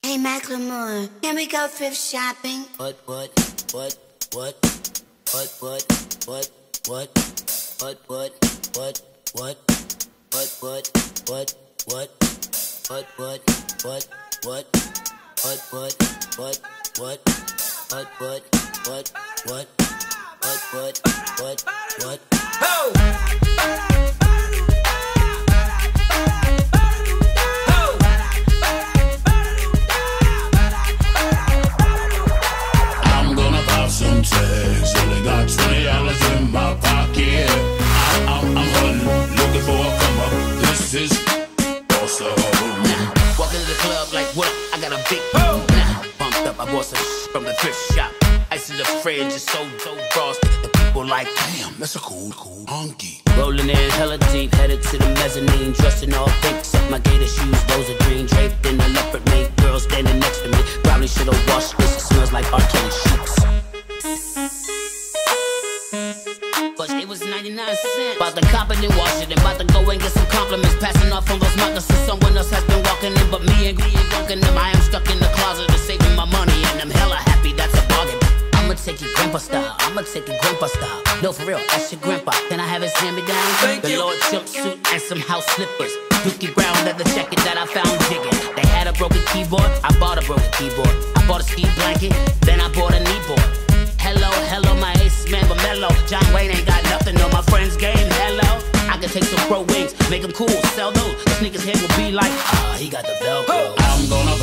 Hey Macklemore, can we go thrift shopping? What? I'm gonna pop some tags. Only got $20 in my pocket. I'm hunting, looking for a come up. This is awesome. Walk into the club like, what? I got a big now pumped up. I bought some from the thrift shop. Ice in the fridge is so frost. The people like, Damn, that's a cool honky. rolling in hella deep, headed to the mezzanine, dressed in all pink, except my gator shoes, those are green, draped in a leopard mink. Girl standing next to me, probably should've washed this. It smells like R. Kelly sheets. But it was 99 cents. About to cop it and wash it, and about to go and get some compliments. Passing off on those moccasins, someone else has been walking in, but me and walking them. I am stuck in the closet and saving my money, and I'm hella happy. That's a bargain. I'ma take it grandpa style. No, for real, that's your grandpa. Can I have his hand-me-down? The Lord jumpsuit and some house slippers. Dookie brown leather jacket that I found jigging. They had a broken keyboard, I bought a broken keyboard. I bought a ski blanket, then I bought a kneeboard. Hello, my ace man, but mellow. John Wayne ain't got nothing on my friend's game, hello. I can take some pro wings, make them cool, sell those. The sneakers here will be like, he got the Velcro. I'm gonna